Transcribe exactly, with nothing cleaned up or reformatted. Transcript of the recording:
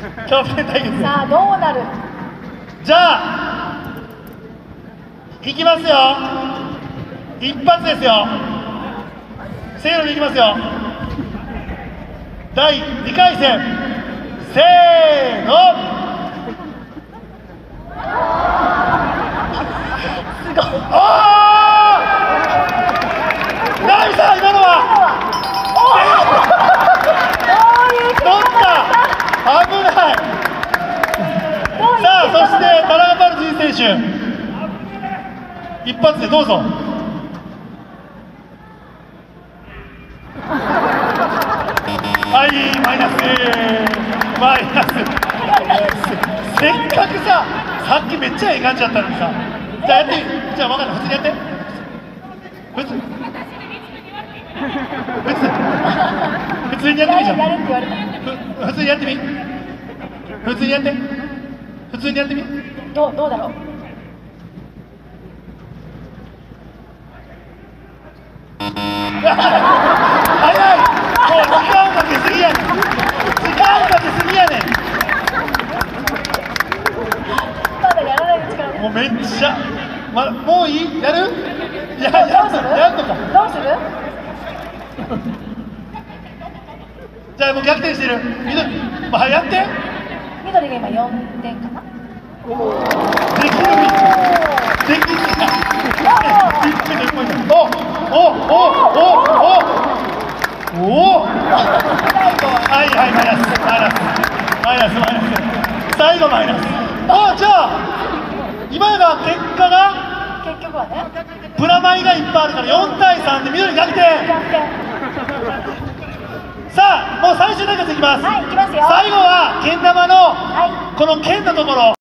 キャプテン対決。 さあどうなる。 じゃあいきますよ。一発ですよ。せーのでいきますよ。だいにかい戦、せーの。 すごい。 おー、ナイスだ今のは。取った、危ない。さあそして田中パルジン選手、一発でどうぞ。はい、マイナス、マイナス。せっかくさ、さっきめっちゃええ感じだったのにさ。じゃあやって、じゃあ分かんない、普通にやって。普通普通普通にやってみじゃん。 やるって言われた。 ふ普通にやってみ。普通にやって。普通にやってみ。 どうどうだろう。 早い。もう時間かけすぎやねん。時間かけすぎやねん。 まだやらないで力。 もうめっちゃ、ま、もういい？やる？いや、やっとどうする？ やっとか。 どうする？ じゃあもう逆転してる。緑、まあ、やって。 緑が今よんてんかな。 できるみ。できるみ。一分で一分で。お、お、お、お、お、お。はいはい、マイナス、マイナス、マイナス、マイナス。最後マイナス。あ、じゃあ今が結果が結局はね。 プラマイがいっぱいあるからよんたいさんで緑逆転。 逆転。 さあもう最終対決いきます。 はい、いきますよ。 最後はけん玉のはい。 この剣のところ。